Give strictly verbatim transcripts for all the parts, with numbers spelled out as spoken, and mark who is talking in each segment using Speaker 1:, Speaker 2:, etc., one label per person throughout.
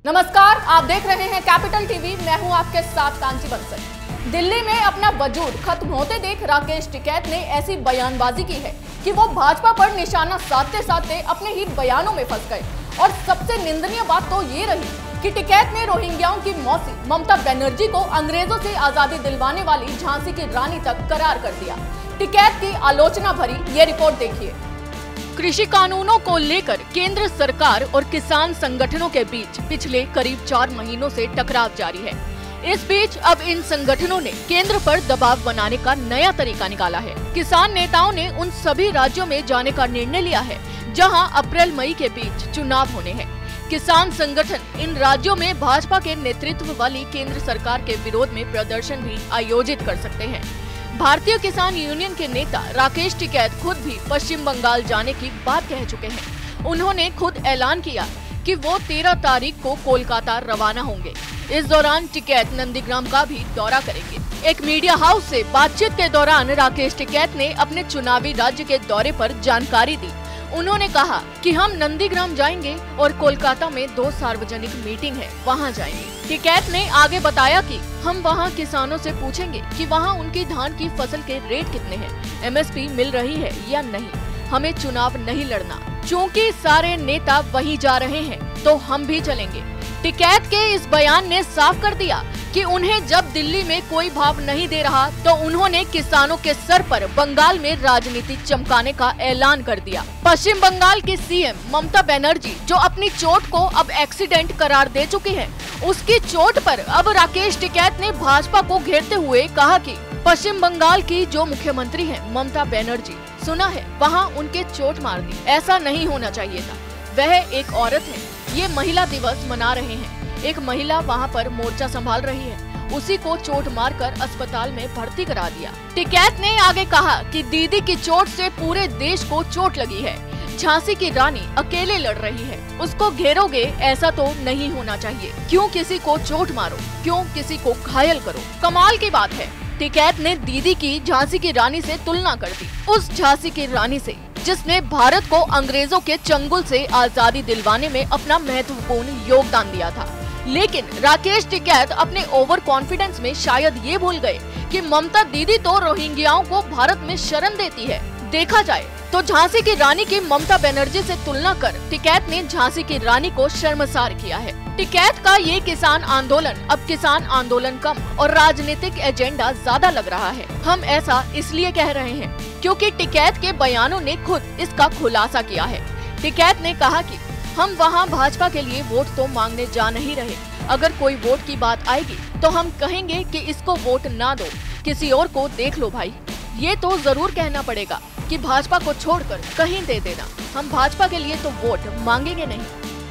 Speaker 1: नमस्कार, आप देख रहे हैं कैपिटल टीवी। मैं हूं आपके साथ कांची बंसल। दिल्ली में अपना वजूद खत्म होते देख राकेश टिकैत ने ऐसी बयानबाजी की है कि वो भाजपा पर निशाना साधते साधते अपने ही बयानों में फंस गए। और सबसे निंदनीय बात तो ये रही कि टिकैत ने रोहिंग्याओं की मौसी ममता बनर्जी को अंग्रेजों से आजादी दिलवाने वाली झांसी की रानी तक करार कर दिया। टिकैत की आलोचना भरी ये रिपोर्ट देखिए। कृषि कानूनों को लेकर केंद्र सरकार और किसान संगठनों के बीच पिछले करीब चार महीनों से टकराव जारी है। इस बीच अब इन संगठनों ने केंद्र पर दबाव बनाने का नया तरीका निकाला है। किसान नेताओं ने उन सभी राज्यों में जाने का निर्णय लिया है जहां अप्रैल मई के बीच चुनाव होने हैं। किसान संगठन इन राज्यों में भाजपा के नेतृत्व वाली केंद्र सरकार के विरोध में प्रदर्शन भी आयोजित कर सकते हैं। भारतीय किसान यूनियन के नेता राकेश टिकैत खुद भी पश्चिम बंगाल जाने की बात कह चुके हैं। उन्होंने खुद ऐलान किया कि वो तेरह तारीख को कोलकाता रवाना होंगे। इस दौरान टिकैत नंदीग्राम का भी दौरा करेंगे। एक मीडिया हाउस से बातचीत के दौरान राकेश टिकैत ने अपने चुनावी राज्य के दौरे पर जानकारी दी। उन्होंने कहा कि हम नंदीग्राम जाएंगे और कोलकाता में दो सार्वजनिक मीटिंग है, वहां जाएंगे। टिकैत ने आगे बताया कि हम वहां किसानों से पूछेंगे कि वहां उनकी धान की फसल के रेट कितने हैं, एमएसपी मिल रही है या नहीं। हमें चुनाव नहीं लड़ना, क्योंकि सारे नेता वहीं जा रहे हैं तो हम भी चलेंगे। टिकैत के इस बयान ने साफ कर दिया कि उन्हें जब दिल्ली में कोई भाव नहीं दे रहा तो उन्होंने किसानों के सर पर बंगाल में राजनीति चमकाने का ऐलान कर दिया। पश्चिम बंगाल की सीएम ममता बनर्जी, जो अपनी चोट को अब एक्सीडेंट करार दे चुकी है, उसकी चोट पर अब राकेश टिकैत ने भाजपा को घेरते हुए कहा कि पश्चिम बंगाल की जो मुख्यमंत्री है ममता बनर्जी, सुना है वहाँ उनके चोट मार दी। ऐसा नहीं होना चाहिए था। वह एक औरत है, ये महिला दिवस मना रहे हैं। एक महिला वहाँ पर मोर्चा संभाल रही है, उसी को चोट मारकर अस्पताल में भर्ती करा दिया। टिकैत ने आगे कहा कि दीदी की चोट से पूरे देश को चोट लगी है। झांसी की रानी अकेले लड़ रही है, उसको घेरोगे, ऐसा तो नहीं होना चाहिए। क्यों किसी को चोट मारो, क्यों किसी को घायल करो। कमाल की बात है, टिकैत ने दीदी की झांसी की रानी से तुलना कर दी। उस झांसी की रानी से जिसने भारत को अंग्रेजों के चंगुल से आजादी दिलवाने में अपना महत्वपूर्ण योगदान दिया था। लेकिन राकेश टिकैत अपने ओवर कॉन्फिडेंस में शायद ये भूल गए कि ममता दीदी तो रोहिंग्याओं को भारत में शरण देती है। देखा जाए तो झांसी की रानी की ममता बनर्जी से तुलना कर टिकैत ने झांसी की रानी को शर्मसार किया है। टिकैत का ये किसान आंदोलन अब किसान आंदोलन कम और राजनीतिक एजेंडा ज्यादा लग रहा है। हम ऐसा इसलिए कह रहे हैं क्योंकि टिकैत के बयानों ने खुद इसका खुलासा किया है। टिकैत ने कहा कि हम वहां भाजपा के लिए वोट तो मांगने जा नहीं रहे। अगर कोई वोट की बात आएगी तो हम कहेंगे कि इसको वोट ना दो, किसी और को देख लो भाई। ये तो जरूर कहना पड़ेगा कि भाजपा को छोड़कर कहीं दे देना। हम भाजपा के लिए तो वोट मांगेंगे नहीं।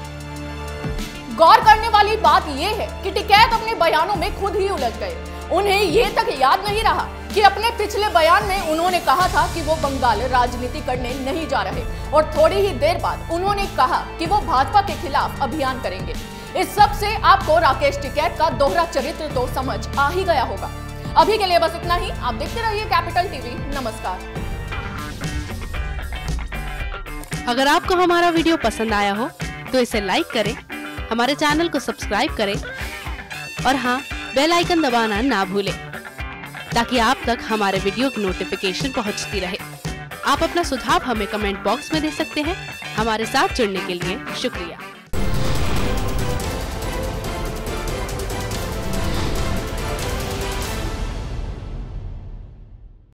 Speaker 1: गौर करने वाली बात ये है कि टिकैत अपने बयानों में खुद ही उलझ गए। उन्हें ये तक याद नहीं रहा कि अपने पिछले बयान में उन्होंने कहा था कि वो बंगाल राजनीति करने नहीं जा रहे और थोड़ी ही देर बाद उन्होंने कहा कि वो भाजपा के खिलाफ अभियान करेंगे। इस सब से आपको राकेश टिकैत का दोहरा चरित्र तो समझ आ ही गया होगा। अभी के लिए बस इतना ही। आप देखते रहिए कैपिटल टीवी। नमस्कार।
Speaker 2: अगर आपको हमारा वीडियो पसंद आया हो तो इसे लाइक करें, हमारे चैनल को सब्सक्राइब करें और हाँ, बेल आइकन दबाना ना भूलें ताकि आप तक हमारे वीडियो की नोटिफिकेशन पहुंचती रहे। आप अपना सुझाव हमें कमेंट बॉक्स में दे सकते हैं। हमारे साथ जुड़ने के लिए शुक्रिया।